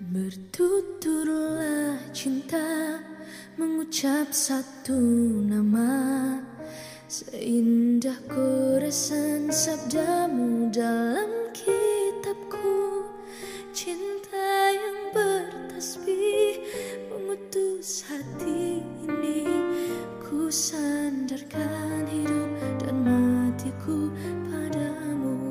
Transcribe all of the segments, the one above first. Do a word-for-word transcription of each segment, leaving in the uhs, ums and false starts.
Bertuturlah cinta, mengucap satu nama, seindah goresan sabdamu dalam kitabku. Cinta yang bertasbih mengutus hati ini, ku sandarkan hidup dan matiku padamu.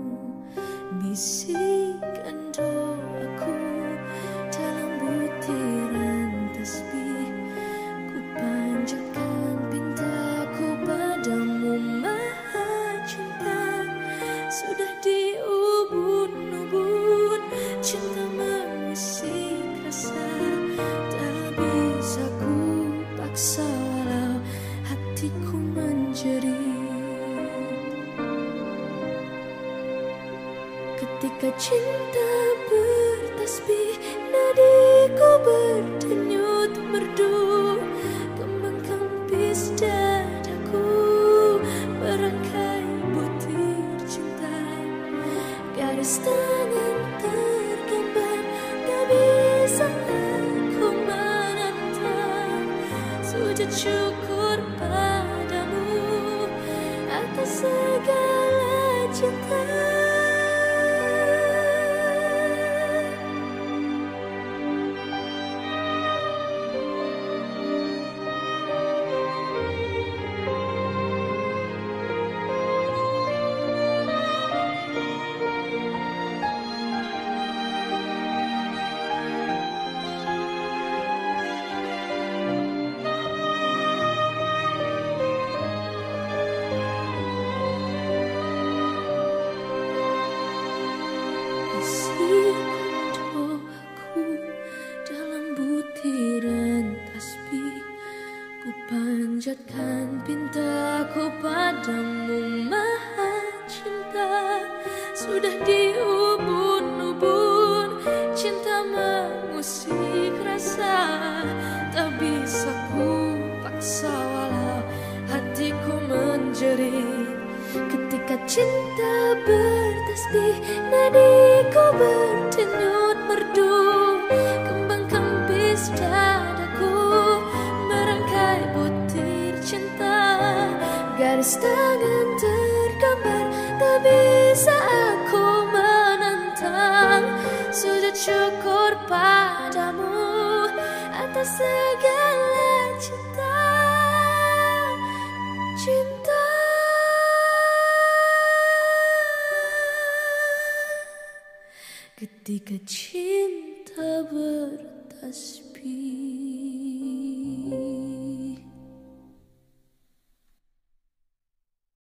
Bisikan doaku dalam butiran tasbih, ku panjatkan pintaku padamu Maha Cinta. Sudah diubun-ubun cinta mengusik rasa, tak bisa ku paksa walau hatiku menjerit. Ketika cinta bertasbih, nadiku berdenyut merdu, kembang kempis dadaku merangkai butir cinta. Garis tangan tergambar, tak bisa aku menentang. Sujud syukur padamu atas segala cinta. Bisikan doaku dalam butiran tasbih, ku panjatkan pintaku padamu Maha Cinta. Sudah diubun-ubun cinta mengusik rasa, tak bisa ku paksa walau hatiku menjerit. Ketika cinta bertasbih, nadiku berdenyut merdu, kembang kempis dadaku merangkai butir cinta. Garis tangan tergambar, tak bisa aku menentang. Sujud syukur padamu atas segala cinta. Cinta ketika cinta bertasbih.